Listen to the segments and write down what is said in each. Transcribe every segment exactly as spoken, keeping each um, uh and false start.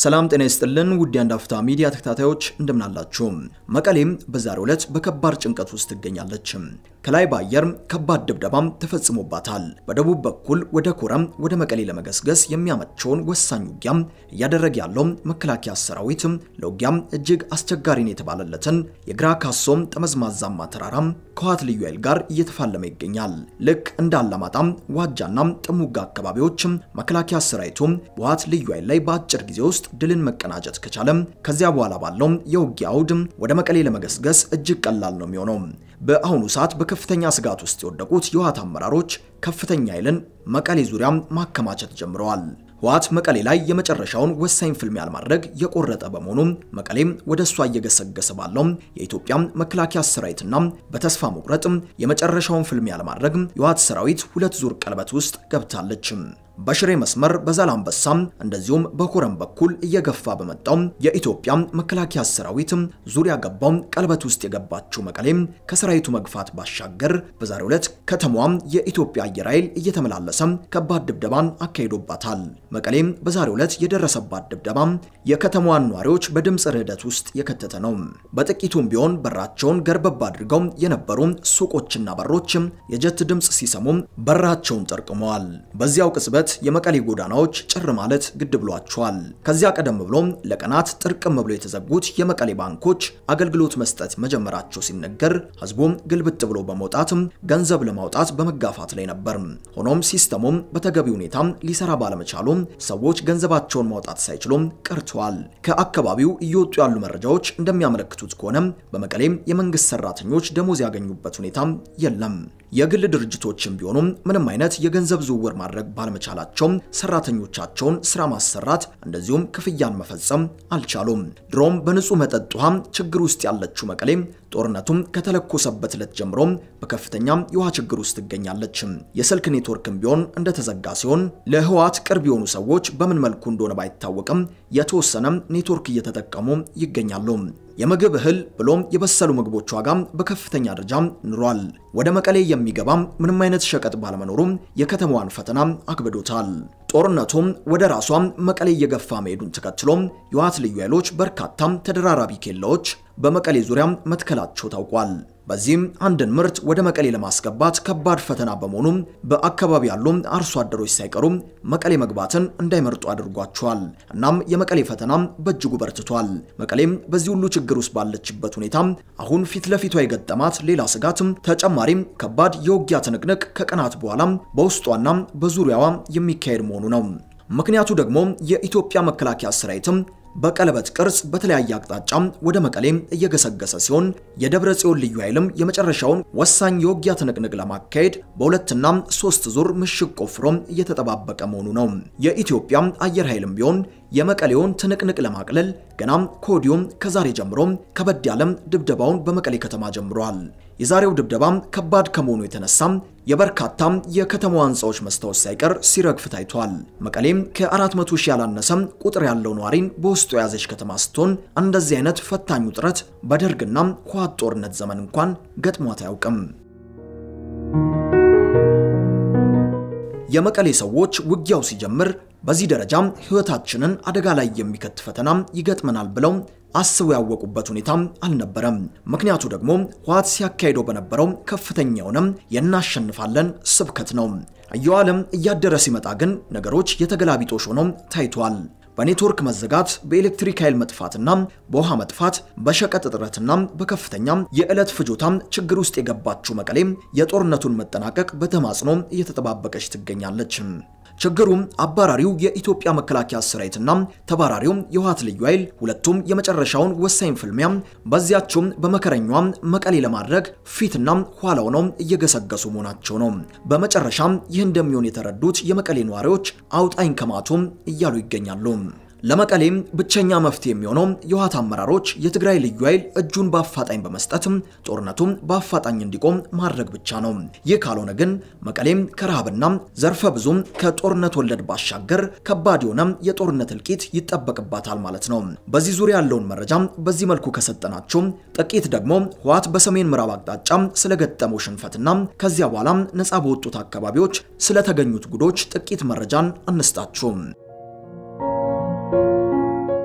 ሰላም ጤና ይስጥልን ውድ አንዳፍታ ሚዲያ ተከታታዮች እንደምን አላችሁ መቀሌም በዛሬው ዕለት በከባድ ጭንቀት ውስጥ ትገኛለች ከላይ ባየር ከባድ ድብደባም ተፈጽሞባታል በደቡብ በኩል ወደ ኮረም ወደ መቀሌ ለመገስገስ የሚያመቸውን ወሳኝ ውጊያም ያደረገ ያለው መከላከያ ሰራዊት ለውጊያም እጅግ አስቸጋሪን የተባለለትን የግራ ካሶም ጠመዝማዛማ ተራራም ከዋት ልዩ ኃይል ጋር እየተፋለመ ይገኛል ልክ እንዳላማጣም ዋጃና ጥሙጋ አካባቢዎች መከላከያ ሰራዊቱ በዋት ልዩ ኃይል ላይ በአጭር ጊዜ ውስጥ ድልን መቀናጀት ከቻለም ከዚያ በኋላ ባለው የውጊያ አውድ ወደ መቀሌ ለመገስገስ እጅግ ቀላል ነው የሚሆነው በአሁኑ ሰዓት በከፍተኛ ስጋት ውስጥ የወደቁት የዋት አመራሮች ከፍተኛ ኃይልን መቀሌ ዙሪያ ማከማቸት ጀምረዋል ዋት መቀሌ ላይ የመጨረሻውን ወሳኝ ፍልሚያ ለማድረግ የቆረጠ በመሆኑ መቀሌም ወደሷ እየገሰገሰ ባለው የኢትዮጵያ መከላከያ ሰራዊትና በተስፋ መቁረጥ የመጨረሻውን ፍልሚያ ለማድረግ የዋት ሰራዊት ሁለት ዙር ቀለበት ውስጥ ገብታለች በሽሬ መስመር በዛላምበሳም እንደዚሁም በኮረም በኩል እየገፋ በመጣው የኢትዮጵያ መከላከያ ሰራዊት ዙሪያ ገባው ቀለበት ውስጥ የገባችው መቀሌም ከሰራዊቱ መግፋት ባሻገር በዛሬው ዕለት ከተማዋ የኢትዮጵያ አየር ኃይል እየተመላለሰ ከባድ ድብደባን አካሂዶባታል መቀሌም በዛሬው ዕለት የደረሰባት ድብደባ የከተማዋን ኗሪዎች በድምጽ ርህደት ውስጥ የከተተ ነው በጥቂቱም ቢሆን በራቸውን ገርበብ አድርገው የነበሩ ሱቆችና በሮች የጀት ድምጽ ሲሰሙ በራቸውን ጠርቅመዋል በዚያው ቅጽበት የመቀሌ ጎዳናዎች ጭር ማለት ግድ ብሏቸዋል ከዚያ ቀደም ብሎ ለቀናት ጥርቅም ብሎ የተዘጉት የመቀሌ ባንኮች አገልግሎት መስጠት መጀመራቸው ሲነገር ህዝቡም ግልብጥ ብሎ በመውጣት ገንዘብ ለማውጣት በመጋፋት ላይ ነበር ሆኖም ሲስተሙ በተገቢ ሁኔታ ሊሰራ ባለመቻሉ ሰዎች ገንዘባቸውን ማውጣት ሳይችሉ ቀርተዋል ከአካባቢው እየወጡ ያሉ መረጃዎች እንደሚያመለክቱት ከሆነ በመቀሌ የመንግስት ሰራተኞች ደሞዝ ያገኙበት ሁኔታ የለም የግል ድርጅቶችም ቢሆኑ ምንም አይነት የገንዘብ ዝውውር ማድረግ ባለመቻላቸው ሰራተኞቻቸውን ስራ ማሰራት እንደዚሁም ክፍያን መፈጸም አልቻሉም ድሮም በንጹህ መጠጥ ውሃ ችግር ውስጥ ያለችው መቀሌ ጦርነቱም ከተለኮሰበት ለት ጀምሮ በከፍተኛ የውሃ ችግር ውስጥ ትገኛለች የስልክ ኔትወርክም ቢሆን እንደተዘጋ ሲሆን ለህዋት ቅርብ የሆኑ ሰዎች በምን መልኩ እንደሆነ ባይታወቅም የተወሰነ ኔትወርክ እየተጠቀሙ ይገኛሉ የምግብ እህል ብሎም የበሰሉ ምግቦች ዋጋ በከፍተኛ ደረጃ ንሯል ወደ መቀሌ የሚገባ ምንም አይነት ሸቀጥ ባለመኖሩ የከተማዋን ፈተና አክብዶታል ጦርነቱም ወደ ራሷ መቀሌ እየገፋ መሄዱን ተከትሎ የዋት ልዩ ኃይሎች በርካታ ተደራራቢ ኬላዎች በመቀሌ ዙሪያ መትከላቸው ታውቋል በዚህም አንድን ምርት ወደ መቀሌ ለማስገባት ከባድ ፈተና በመሆኑ በአካባቢ ያሉ አርሶ አደሮች ሳይቀሩ መቀሌ መግባትን እንዳይመርጡ አድርጓቸዋል እናም የመቀሌ ፈተና በእጅጉ በርትቷል መቀሌም በዚህ ሁሉ ችግር ውስጥ ባለችበት ሁኔታ አሁን ፊት ለፊቷ የገጠማት ሌላ ስጋት ተጨማሪ ከባድ የውጊያ ትንቅንቅ ከቀናት በኋላ በውስጧና በዙሪያዋ የሚካሄድ መሆኑ ነው ምክንያቱ ደግሞ የኢትዮጵያ መከላከያ ሰራዊት በቀለበት ቅርጽ በተለያየ አቅጣጫ ወደ መቀሌ እየገሰገሰ ሲሆን የደብረ ጽዮን ልዩ ኃይልም የመጨረሻውን ወሳኝ የውጊያ ትንቅንቅ ለማካሄድ በሁለትና ሶስት ዙር ምሽግ ቆፍሮ እየተጠባበቀ መሆኑ ነው የኢትዮጵያ አየር ኃይልም ቢሆን የመቀሌውን ትንቅንቅ ለማቅለል ገናም ኮዲዮም ከዛሬ ጀምሮ ከበድ ያለም ድብደባውን በመቀሌ ከተማ ጀምሯል የዛሬው ድብደባ ከባድ ከመሆኑ የተነሳ የበርካታ የከተማዋ ህንጻዎች መስታወት ሳይቀር ሲረግፍ ታይቷል መቀሌም ከ400 ሺህ ያላነሰ ቁጥር ያለው ኗሪን በውስጡ ያዘች ከተማ ስትሆን እንደዚህ አይነት ፈታኝ ውጥረት በደርግና ኳት ጦርነት ዘመን እንኳን ገጥሟት አያውቅም የመቀሌ ሰዎች ውጊያው ሲጀምር በዚህ ደረጃ ህይወታችንን አደጋ ላይ የሚከት ፈተና ይገጥመናል ብለው አስቡ ያወቁበት ሁኔታ አልነበረም ምክንያቱ ደግሞ ዋት ሲያካሂደው በነበረው ከፍተኛውና የናሸንፋለን ስብከት ነው አየዋለም እያደረ ሲመጣ ግን ነገሮች የተገላቢጦሽ ሆነው ታይቷል በኔትወርክ መዘጋት በኤሌክትሪክ ኃይል መጥፋትና በውሃ መጥፋት በሸቀጥ እጥረትና በከፍተኛ የዕለት ፍጆታ ችግር ውስጥ የገባችው መቀሌ የጦርነቱን መጠናቀቅ በተማጽኖ እየተጠባበቀች ትገኛለች ችግሩም አባራሪው የኢትዮጵያ መከላከያ ሰራዊትና ተባራሪው የዋት ልዩ ኃይል ሁለቱም የመጨረሻውን ወሳኝ ፍልሚያ በዚያቸው በመከረኛው መቀሌ ለማድረግ ፊትና ኋላው ነው እየገሰገሱ መሆናቸው ነው በመጨረሻ ይህ እንደሚሆን የተረዱት የመቀሌ ኗሪዎች አውጣኝ ከማቱም እያሉ ይገኛሉ ለመቀሌም ብቸኛ መፍትሄ የሚሆነው የዋት አመራሮች የትግራይ ልዩ ኃይል እጁን ባፋጣኝ በመስጠት ጦርነቱን ባፋጣኝ እንዲቆም ማድረግ ብቻ ነው ይህ ካልሆነ ግን መቀሌም ከረሃብና ዘርፈ ብዙ ከጦርነት ወለድ ባሻገር ከባድ የሆነ የጦርነት እልቂት ይጠበቅባታል ማለት ነው በዚህ ዙሪያ ያለውን መረጃ በዚህ መልኩ ከሰጠናቸው ጥቂት ደግሞ ዋት በሰሜን ምዕራብ አቅጣጫ ስለገጠመው ሽንፈትና ከዚያ በኋላ ነፃ በወጡት አካባቢዎች ስለተገኙት ጉዶች ጥቂት መረጃን አንስታችሁ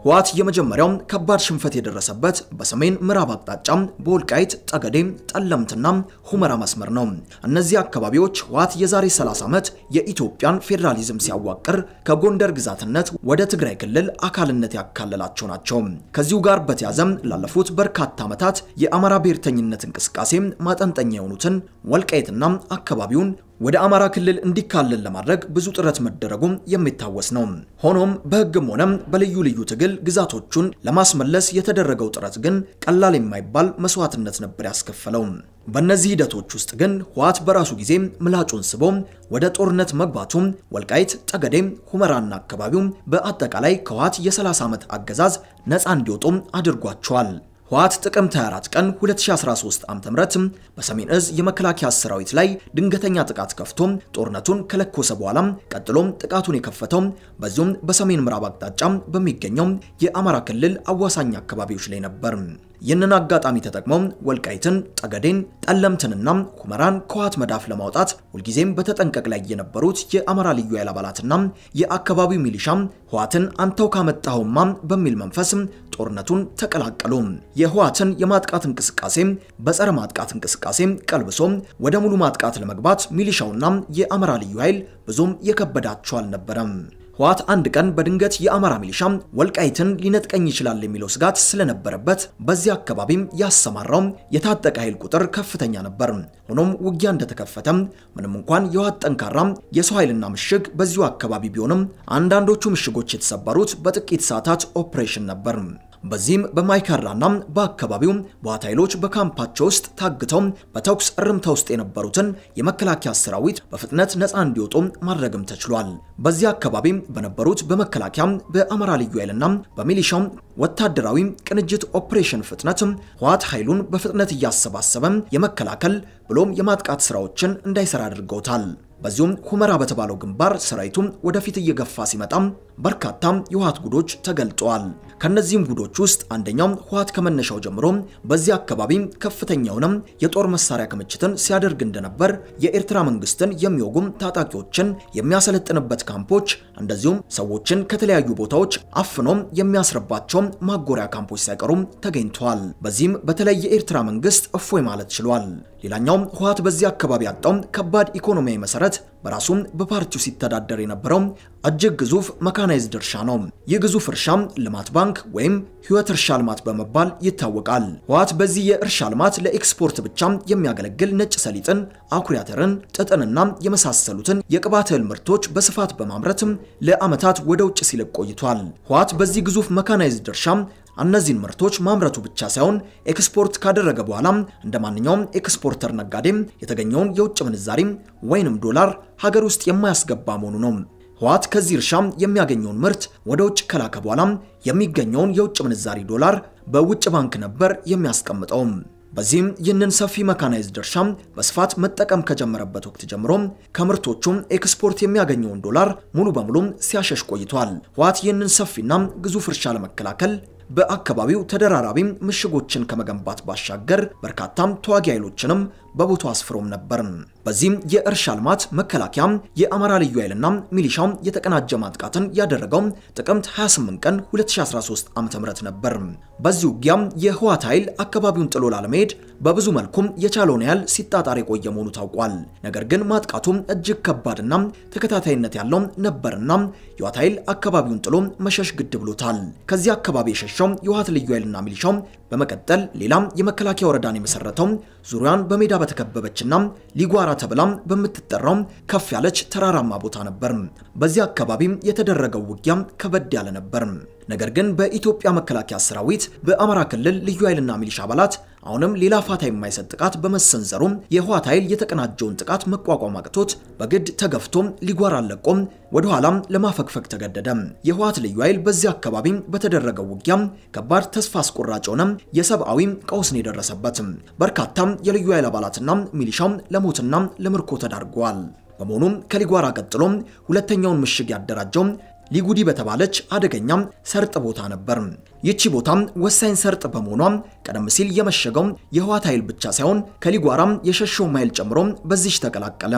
ህወሓት የመጀመሪያው ከባድ ሽንፈት የደረሰበት በሰሜን ምዕራብ አቅጣጫ በወልቃይት ጠገዴ ጠለምትና ሁመራ መስመር ነው። እነዚህ አካባቢዎች ህወሓት የዛሬ ሰላሳ ዓመት የኢትዮጵያን ፌደራሊዝም ሲያዋቅር ከጎንደር ግዛትነት ወደ ትግራይ ክልል አካልነት ያካለላቸው ናቸው። ከዚሁ ጋር በተያዘም ላለፉት በርካታ ዓመታት የአማራ ብሔርተኝነት እንቅስቃሴ ማጠንጠኛ የሆኑትን ወልቃይትና አካባቢውን ወደ አማራ ክልል እንዲካለል ለማድረግ ብዙ ጥረት መደረጉ የሚታወስ ነው። ሆኖም በህግም ሆነ በልዩ ልዩ ትግል ግዛቶቹን ለማስመለስ የተደረገው ጥረት ግን ቀላል የማይባል መስዋዕትነት ነበር ያስከፈለው። በእነዚህ ሂደቶች ውስጥ ግን ህወሓት በራሱ ጊዜ ምላጩን ስቦ ወደ ጦርነት መግባቱ ወልቃይት ጠገዴ ሁመራና አካባቢው በአጠቃላይ ከህወሓት የ30 ዓመት አገዛዝ ነፃ እንዲወጡ አድርጓቸዋል። ህወሓት ጥቅምት ሃያ አራት ቀን ሁለት ሺህ አስራ ሶስት ዓ.ም በሰሜን እዝ የመከላከያ ሰራዊት ላይ ድንገተኛ ጥቃት ከፍቶ ጦርነቱን ከለኮሰ በኋላ ቀጥሎም ጥቃቱን የከፈተው በዚሁም በሰሜን ምዕራብ አቅጣጫ በሚገኘው የአማራ ክልል አዋሳኝ አካባቢዎች ላይ ነበር። ይህንን አጋጣሚ ተጠቅመው ወልቃይትን ጠገዴን ጠለምትንና ሁመራን ከህወሓት መዳፍ ለማውጣት ሁልጊዜም በተጠንቀቅ ላይ የነበሩት የአማራ ልዩ ኃይል አባላትና የአካባቢው ሚሊሻ ህወሓትን አንተው ካመጣውማ በሚል መንፈስ ጦርነቱን ተቀላቀሉ። የህወሓትን የማጥቃት እንቅስቃሴ በጸረ ማጥቃት እንቅስቃሴ ቀልብሶ ወደ ሙሉ ማጥቃት ለመግባት ሚሊሻውና የአማራ ልዩ ኃይል ብዙም የከበዳቸው አልነበረም። ህወሓት አንድ ቀን በድንገት የአማራ ሚሊሻ ወልቃይትን ሊነጥቀኝ ይችላል የሚለው ስጋት ስለነበረበት በዚህ አካባቢ ያሰማራው የታጠቀ ኃይል ቁጥር ከፍተኛ ነበር። ሆኖም ውጊያ እንደተከፈተ ምንም እንኳን የህወሓት ጠንካራ የሰው ኃይልና ምሽግ በዚሁ አካባቢ ቢሆንም አንዳንዶቹ ምሽጎች የተሰበሩት በጥቂት ሰዓታት ኦፕሬሽን ነበር። በዚህም በማይካድራና በአካባቢው ህወሓት ኃይሎች በካምፓቸው ውስጥ ታግተው በተኩስ እርምታ ውስጥ የነበሩትን የመከላከያ ሰራዊት በፍጥነት ነፃ እንዲወጡ ማድረግም ተችሏል። በዚህ አካባቢ በነበሩት በመከላከያ በአማራ ልዩ ኃይልና በሚሊሻው ወታደራዊ ቅንጅት ኦፕሬሽን ፍጥነት ህወሓት ኃይሉን በፍጥነት እያሰባሰበ የመከላከል ብሎም የማጥቃት ስራዎችን እንዳይሰራ አድርገውታል። በዚሁም ሁመራ በተባለው ግንባር ሰራዊቱ ወደፊት እየገፋ ሲመጣ በርካታ የህወሓት ጉዶች ተገልጠዋል። ከነዚህም ጉዶች ውስጥ አንደኛው ህወሓት ከመነሻው ጀምሮ በዚህ አካባቢ ከፍተኛውና የጦር መሳሪያ ክምችትን ሲያደርግ እንደነበር የኤርትራ መንግስትን የሚወጉም ታጣቂዎችን የሚያሰለጥንበት ካምፖች እንደዚሁም ሰዎችን ከተለያዩ ቦታዎች አፍኖ የሚያስረባቸው ማጎሪያ ካምፖች ሳይቀሩ ተገኝተዋል። በዚህም በተለይ የኤርትራ መንግስት እፎይ ማለት ችሏል። ሌላኛው ህወሓት በዚህ አካባቢ ያጣው ከባድ ኢኮኖሚያዊ መሰረት በራሱም በፓርቲው ሲተዳደር የነበረው እጅግ ግዙፍ መካናይዝድ እርሻ ነው። ይህ ግዙፍ እርሻ ልማት ባንክ ወይም ህይወት እርሻ ልማት በመባል ይታወቃል። ህወሓት በዚህ የእርሻ ልማት ለኤክስፖርት ብቻ የሚያገለግል ነጭ ሰሊጥን፣ አኩሪ አተርን፣ ጥጥንና የመሳሰሉትን የቅባት እህል ምርቶች በስፋት በማምረት ለዓመታት ወደ ውጭ ሲልክ ቆይቷል። ህወሓት በዚህ ግዙፍ መካናይዝድ እርሻ እነዚህን ምርቶች ማምረቱ ብቻ ሳይሆን ኤክስፖርት ካደረገ በኋላ እንደማንኛውም ኤክስፖርተር ነጋዴም የተገኘውን የውጭ ምንዛሪ ወይንም ዶላር ሀገር ውስጥ የማያስገባ መሆኑ ነው። ህወሓት ከዚህ እርሻ የሚያገኘውን ምርት ወደ ውጭ ከላከ በኋላ የሚገኘውን የውጭ ምንዛሪ ዶላር በውጭ ባንክ ነበር የሚያስቀምጠው። በዚህም ይህንን ሰፊ መካናይዝድ እርሻ በስፋት መጠቀም ከጀመረበት ወቅት ጀምሮ ከምርቶቹም ኤክስፖርት የሚያገኘውን ዶላር ሙሉ በሙሉ ሲያሸሽ ቆይቷል። ህወሓት ይህንን ሰፊና ግዙፍ እርሻ ለመከላከል በአካባቢው ተደራራቢ ምሽጎችን ከመገንባት ባሻገር በርካታ ተዋጊ ኃይሎችንም በቦታው አስፍሮም ነበር። በዚህም የእርሻ ልማት መከላከያ የአማራ ልዩ ኃይልና ሚሊሻው የተቀናጀ ማጥቃትን ያደረገው ጥቅምት ሃያ ስምንት ቀን ሁለት ሺህ አስራ ሶስት ዓ.ም ነበር። በዚህ ውጊያ የህወሓት ኃይል አካባቢውን ጥሎ ላለመሄድ በብዙ መልኩ የቻለውን ያህል ሲጣጣር የቆየ መሆኑ ታውቋል። ነገር ግን ማጥቃቱ እጅግ ከባድና ተከታታይነት ያለው ነበርና የህወሓት ኃይል አካባቢውን ጥሎ መሸሽ ግድ ብሎታል። ከዚህ አካባቢ የሸሸው የህወሓት ልዩ ኃይልና ሚሊሻው በመቀጠል ሌላም የመከላከያ ወረዳን የመሰረተው ዙሪያን በሜዳ በተከበበችና ሊጓራ ተብላም በምትጠራው ከፍ ያለች ተራራማ ቦታ ነበር። በዚህ አካባቢ የተደረገው ውጊያ ከበድ ያለ ነበር። ነገር ግን በኢትዮጵያ መከላከያ ሰራዊት በአማራ ክልል ልዩ ኃይልና ሚሊሻ አባላት አሁንም ሌላ ፋታ የማይሰጥ ጥቃት በመሰንዘሩ የህወሓት ኃይል የተቀናጀውን ጥቃት መቋቋም አቅቶት በግድ ተገፍቶ ሊጓራ አለቆም ወደ ኋላም ለማፈግፈግ ተገደደ። የህወሓት ልዩ ኃይል በዚህ አካባቢ በተደረገው ውጊያ ከባድ ተስፋ አስቆራጭ ሆነ የሰብአዊ ቀውስን የደረሰበት በርካታ የልዩ ኃይል አባላትና ሚሊሻው ለሞትና ለምርኮ ተዳርገዋል። በመሆኑም ከሊጓራ ቀጥሎ ሁለተኛውን ምሽግ ያደራጀው ሊጉዲ በተባለች አደገኛ ሰርጥ ቦታ ነበር። ይቺ ቦታ ወሳኝ ሰርጥ በመሆኗ ቀደም ሲል የመሸገው የህወሓት ኃይል ብቻ ሳይሆን ከሊጓራም የሸሸው ማይል ጨምሮ በዚህ ተቀላቀለ።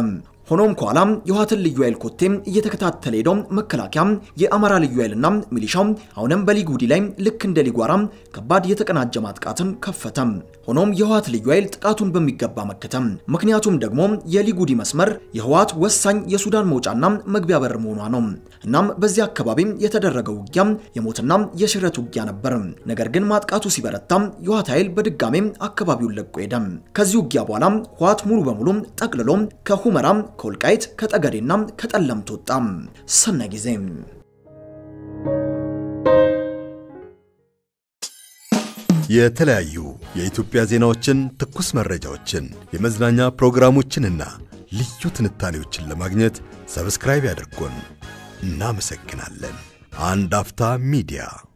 ሆኖም ኳላም የህወሓትን ልዩ ኃይል ኮቴም እየተከታተለ ሄደው መከላከያ የአማራ ልዩ ኃይልና ሚሊሻው አሁንም በሊጉዲ ላይ ልክ እንደ ሊጓራም ከባድ የተቀናጀ ማጥቃትን ከፈተም። ሆኖም የህወሓት ልዩ ኃይል ጥቃቱን በሚገባ መከተም። ምክንያቱም ደግሞ የሊጉዲ መስመር የህወሓት ወሳኝ የሱዳን መውጫና መግቢያ በር መሆኗ ነው። እናም በዚህ አካባቢ የተደረገው ውጊያ የሞትና የሽረት ውጊያ ነበር። ነገር ግን ማጥቃቱ ሲበረታ የህወሓት ኃይል በድጋሚ አካባቢውን ለቆ ሄደ። ከዚህ ውጊያ በኋላ ህወሓት ሙሉ በሙሉ ጠቅልሎ ከሁመራ ከወልቃይት ከጠገዴና ከጠለምት ወጣ። ሰናይ ጊዜ። የተለያዩ የኢትዮጵያ ዜናዎችን፣ ትኩስ መረጃዎችን፣ የመዝናኛ ፕሮግራሞችንና ልዩ ትንታኔዎችን ለማግኘት ሰብስክራይብ ያድርጉን። እናመሰግናለን። አንዳፍታ ሚዲያ